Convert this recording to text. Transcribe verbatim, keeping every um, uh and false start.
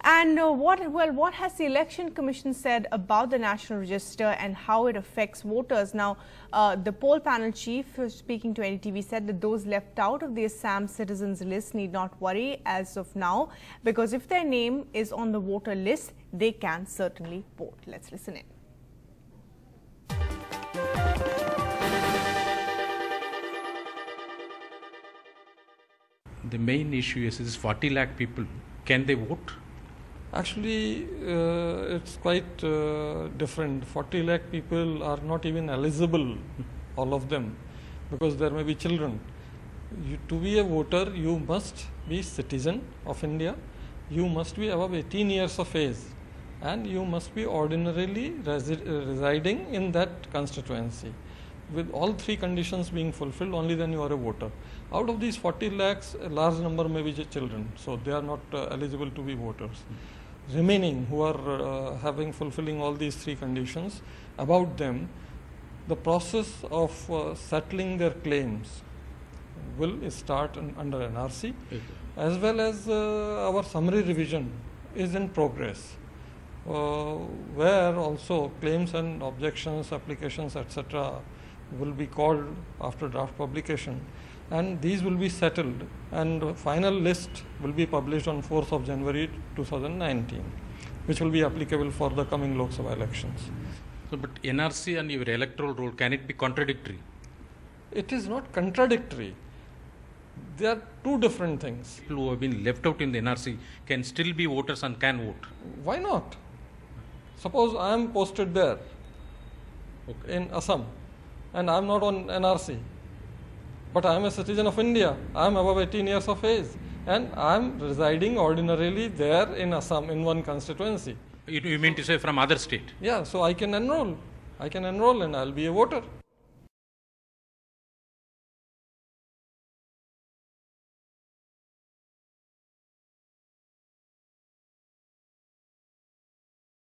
And uh, what, well, what has the Election Commission said about the National Register and how it affects voters? Now, uh, the poll panel chief, uh, speaking to N D T V, said that those left out of the Assam citizens list need not worry as of now, because if their name is on the voter list, they can certainly vote. Let's listen in. The main issue is, is forty lakh people. Can they vote? Actually, uh, it's quite uh, different. forty lakh people are not even eligible, all of them, because there may be children. You, to be a voter, you must be citizen of India, you must be above eighteen years of age, and you must be ordinarily resi uh, residing in that constituency. With all three conditions being fulfilled, only then you are a voter. Out of these forty lakhs, a large number may be children, so they are not uh, eligible to be voters. Mm-hmm. Remaining, who are uh, having fulfilling all these three conditions, about them, the process of uh, settling their claims will start in, under N R C, okay. As well as uh, our summary revision is in progress, uh, where also claims and objections, applications, et cetera will be called after draft publication, and these will be settled, and final list will be published on fourth of January two thousand nineteen, which will be applicable for the coming Lok Sabha elections. So, but N R C and your electoral roll, can it be contradictory? It is not contradictory. They are two different things. People who have been left out in the N R C can still be voters and can vote. Why not? Suppose I am posted there, okay, in Assam, and I am not on N R C, but I am a citizen of India, I am above eighteen years of age, and I am residing ordinarily there in Assam in one constituency. You, you mean to say from other state? Yeah, so I can enroll, I can enroll and I will be a voter.